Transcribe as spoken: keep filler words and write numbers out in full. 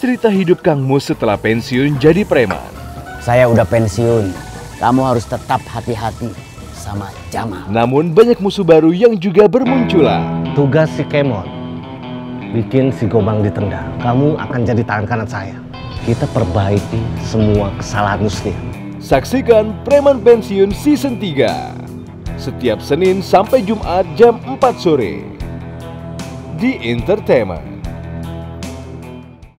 cerita hidup Kang Mus setelah pensiun jadi preman. Saya udah pensiun, kamu harus tetap hati-hati sama Jamal. Namun banyak musuh baru yang juga bermunculan. Tugas si Kemon, bikin si Gobang ditendang. Kamu akan jadi tangan kanan saya. Kita perbaiki semua kesalahan Muslim. Saksikan Preman Pensiun Season tiga. Setiap Senin sampai Jumat jam empat sore. Di Entertainment.